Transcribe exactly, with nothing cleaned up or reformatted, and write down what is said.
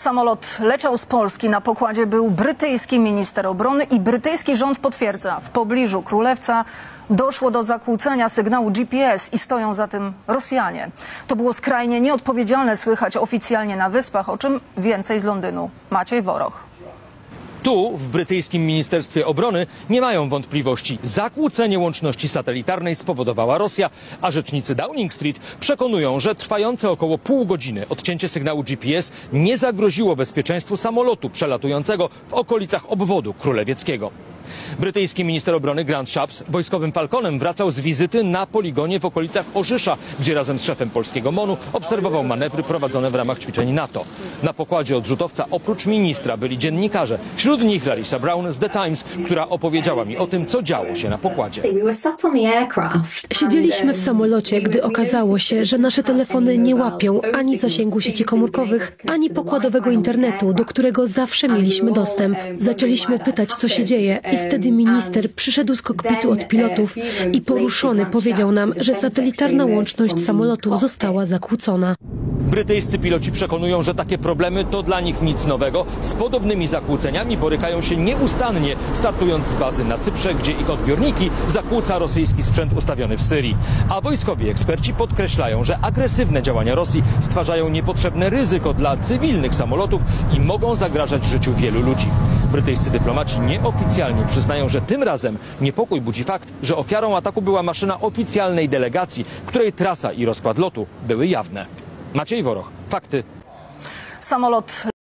Samolot leciał z Polski, na pokładzie był brytyjski minister obrony i brytyjski rząd potwierdza, w pobliżu Królewca doszło do zakłócenia sygnału G P S i stoją za tym Rosjanie. To było skrajnie nieodpowiedzialne, słychać oficjalnie na Wyspach, o czym więcej z Londynu. Maciej Woroch. Tu, w brytyjskim Ministerstwie Obrony, nie mają wątpliwości. Zakłócenie łączności satelitarnej spowodowała Rosja, a rzecznicy Downing Street przekonują, że trwające około pół godziny odcięcie sygnału G P S nie zagroziło bezpieczeństwu samolotu przelatującego w okolicach obwodu królewieckiego. Brytyjski minister obrony Grant Shapps wojskowym Falconem wracał z wizyty na poligonie w okolicach Orzysza, gdzie razem z szefem polskiego MONU obserwował manewry prowadzone w ramach ćwiczeń NATO. Na pokładzie odrzutowca oprócz ministra byli dziennikarze, wśród nich Larissa Brown z The Times, która opowiedziała mi o tym, co działo się na pokładzie. Siedzieliśmy w samolocie, gdy okazało się, że nasze telefony nie łapią ani zasięgu sieci komórkowych, ani pokładowego internetu, do którego zawsze mieliśmy dostęp. Zaczęliśmy pytać, co się dzieje, i wtedy minister przyszedł z kokpitu od pilotów i poruszony powiedział nam, że satelitarna łączność samolotu została zakłócona. Brytyjscy piloci przekonują, że takie problemy to dla nich nic nowego. Z podobnymi zakłóceniami borykają się nieustannie, startując z bazy na Cyprze, gdzie ich odbiorniki zakłóca rosyjski sprzęt ustawiony w Syrii. A wojskowi eksperci podkreślają, że agresywne działania Rosji stwarzają niepotrzebne ryzyko dla cywilnych samolotów i mogą zagrażać życiu wielu ludzi. Brytyjscy dyplomaci nieoficjalnie przyznają, że tym razem niepokój budzi fakt, że ofiarą ataku była maszyna oficjalnej delegacji, której trasa i rozkład lotu były jawne. Maciej Woroch, Fakty. Samolot